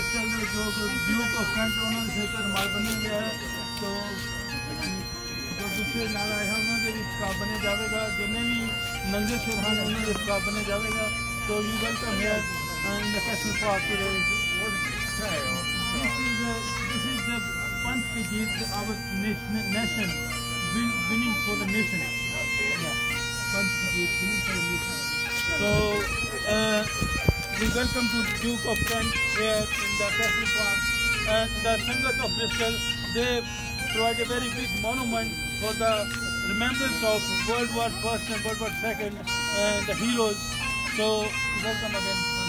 Bristol जो Duke of Kent उन्होंने सिर रुमाल बने गया है। तो जो दूसरे नाल आए हैं उन्होंने भी स्काफ बने जाएगा, जिन्हें भी नंगे सिर हैं उन्होंने स्काफ बने जाएगा। तो you welcome here in the castle park today. This is the Panth ki jeet, our nation winning for the nation. Yeah, Panth ki jeet winning for the nation. So we welcome to Duke of Kent here in the Castle Park, and the Sangat of Bristol. They provide a very big monument for the remembrance of World War I and World War II and the heroes. So welcome again.